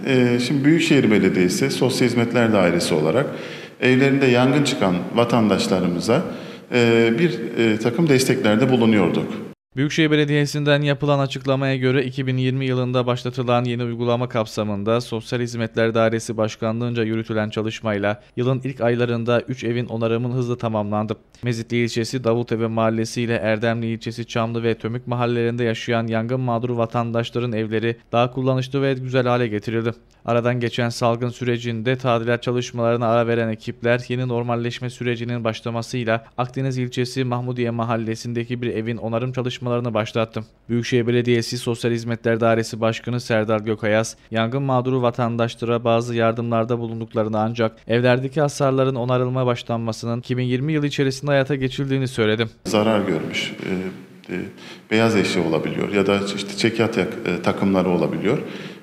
şimdi Büyükşehir Belediyesi Sosyal Hizmetler Dairesi olarak evlerinde yangın çıkan vatandaşlarımıza bir takım desteklerde bulunuyorduk. Büyükşehir Belediyesi'nden yapılan açıklamaya göre 2020 yılında başlatılan yeni uygulama kapsamında Sosyal Hizmetler Dairesi Başkanlığı'nca yürütülen çalışmayla yılın ilk aylarında 3 evin onarımı hızlı tamamlandı. Mezitli ilçesi Davutepe Mahallesi ile Erdemli ilçesi Çamlı ve Tömük mahallelerinde yaşayan yangın mağduru vatandaşların evleri daha kullanışlı ve güzel hale getirildi. Aradan geçen salgın sürecinde tadilat çalışmalarına ara veren ekipler yeni normalleşme sürecinin başlamasıyla Akdeniz ilçesi Mahmudiye mahallesindeki bir evin onarım çalışmalarını başlattı. Büyükşehir Belediyesi Sosyal Hizmetler Dairesi Başkanı Serdar Gökayaz, yangın mağduru vatandaşlara bazı yardımlarda bulunduklarını ancak evlerdeki hasarların onarılmaya başlanmasının 2020 yılı içerisinde hayata geçirildiğini söyledi. Zarar görmüş beyaz eşya olabiliyor ya da işte çekyat takımları olabiliyor.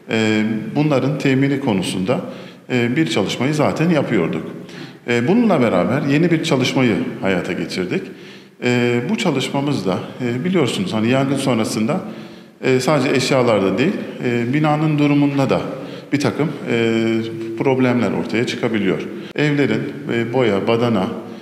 Bunların temini konusunda bir çalışmayı zaten yapıyorduk. Bununla beraber yeni bir çalışmayı hayata geçirdik. Bu çalışmamızda biliyorsunuz hani yangın sonrasında sadece eşyalarda değil binanın durumunda da bir takım problemler ortaya çıkabiliyor. Evlerin boya, badana,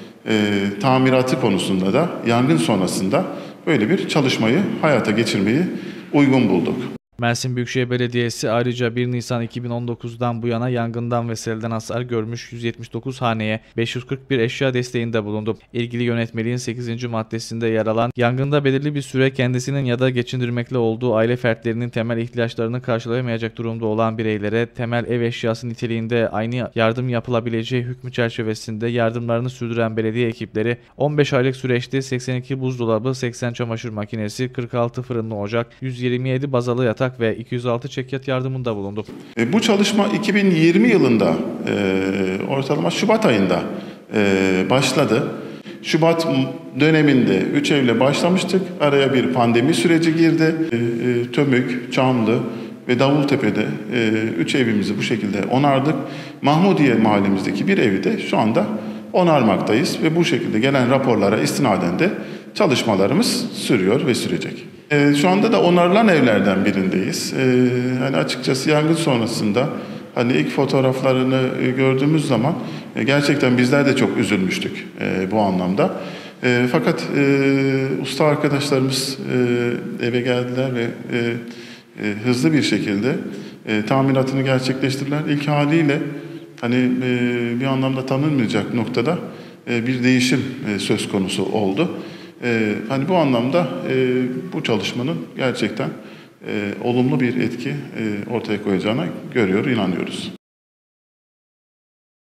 tamiratı konusunda da yangın sonrasında böyle bir çalışmayı hayata geçirmeyi uygun bulduk. Mersin Büyükşehir Belediyesi ayrıca 1 Nisan 2019'dan bu yana yangından ve selden hasar görmüş 179 haneye 541 eşya desteğinde bulundu. İlgili yönetmeliğin 8. maddesinde yer alan yangında belirli bir süre kendisinin ya da geçindirmekle olduğu aile fertlerinin temel ihtiyaçlarını karşılayamayacak durumda olan bireylere temel ev eşyası niteliğinde aynı yardım yapılabileceği hükmü çerçevesinde yardımlarını sürdüren belediye ekipleri 15 aylık süreçte 82 buzdolabı, 80 çamaşır makinesi, 46 fırınlı ocak, 127 bazalı yatak ve 206 çekyat yardımında bulundu. Bu çalışma 2020 yılında ortalama Şubat ayında başladı. Şubat döneminde 3 evle başlamıştık. Araya bir pandemi süreci girdi. Tömük, Çamlı ve Davultepe'de 3 evimizi bu şekilde onardık. Mahmudiye mahallemizdeki bir evi de şu anda onarmaktayız ve bu şekilde gelen raporlara istinaden de çalışmalarımız sürüyor ve sürecek. Şu anda da onarılan evlerden birindeyiz. Hani açıkçası yangın sonrasında hani ilk fotoğraflarını gördüğümüz zaman gerçekten bizler de çok üzülmüştük bu anlamda. Fakat usta arkadaşlarımız eve geldiler ve hızlı bir şekilde tamiratını gerçekleştirdiler. İlk haliyle hani bir anlamda tanınmayacak noktada bir değişim söz konusu oldu. Hani bu anlamda bu çalışmanın gerçekten olumlu bir etki ortaya koyacağına inanıyoruz.